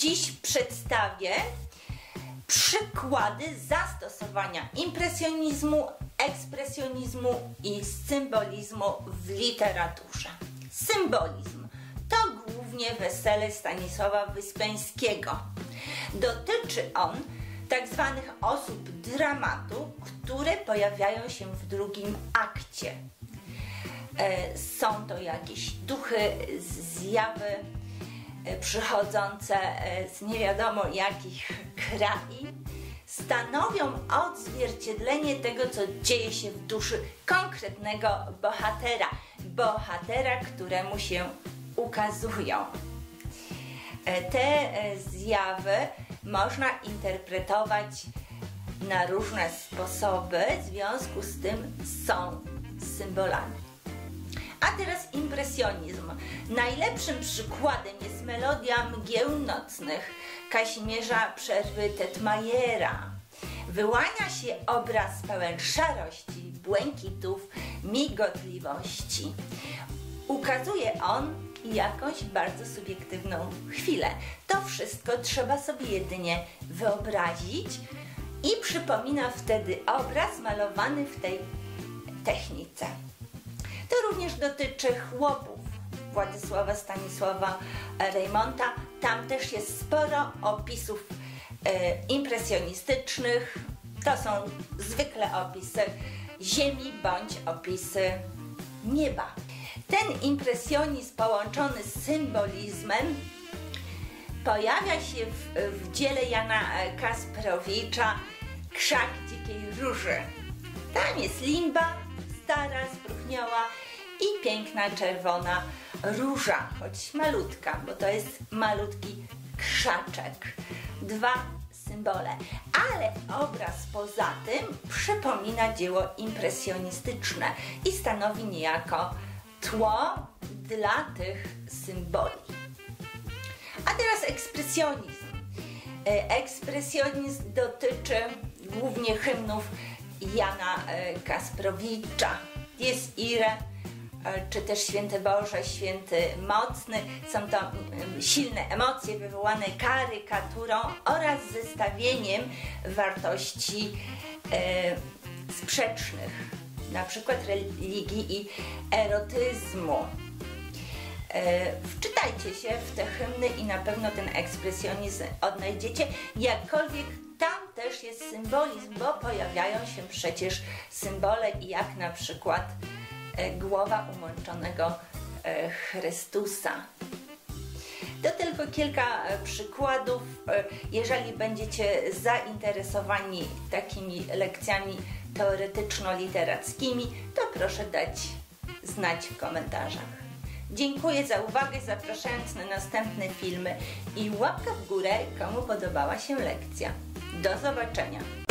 Dziś przedstawię przykłady zastosowania impresjonizmu, ekspresjonizmu i symbolizmu w literaturze. Symbolizm to głównie Wesele Stanisława Wyspiańskiego. Dotyczy on tak zwanych osób dramatu, które pojawiają się w drugim akcie. Są to jakieś duchy, zjawy przychodzące z nie wiadomo jakich krain, stanowią odzwierciedlenie tego, co dzieje się w duszy konkretnego bohatera, któremu się ukazują. Te zjawy można interpretować na różne sposoby, w związku z tym są symbolami. A teraz impresjonizm. Najlepszym przykładem jest melodia Mgieł Nocnych Kazimierza Przerwy-Tetmajera. Wyłania się obraz pełen szarości, błękitów, migotliwości. Ukazuje on jakąś bardzo subiektywną chwilę. To wszystko trzeba sobie jedynie wyobrazić i przypomina wtedy obraz malowany w tej technice. To również dotyczy chłopów Władysława Stanisława Reymonta. Tam też jest sporo opisów impresjonistycznych. To są zwykle opisy ziemi bądź opisy nieba. Ten impresjonizm połączony z symbolizmem pojawia się w dziele Jana Kasprowicza Krzak dzikiej róży. Tam jest limba, stara, spróchniała i piękna czerwona róża, choć malutka, bo to jest malutki krzaczek. Dwa symbole, ale obraz poza tym przypomina dzieło impresjonistyczne i stanowi niejako tło dla tych symboli. A teraz ekspresjonizm. Ekspresjonizm dotyczy głównie hymnów Jana Kasprowicza. Jest Ire, czy też Święty Boże, Święty Mocny. Są to silne emocje wywołane karykaturą oraz zestawieniem wartości sprzecznych, na przykład religii i erotyzmu. Wczytajcie się w te hymny i na pewno ten ekspresjonizm odnajdziecie, jakkolwiek tam też jest symbolizm, bo pojawiają się przecież symbole jak na przykład głowa umęczonego Chrystusa. To tylko kilka przykładów. Jeżeli będziecie zainteresowani takimi lekcjami teoretyczno-literackimi, to proszę dać znać w komentarzach. Dziękuję za uwagę, zapraszając na następne filmy i łapka w górę, komu podobała się lekcja. Do zobaczenia!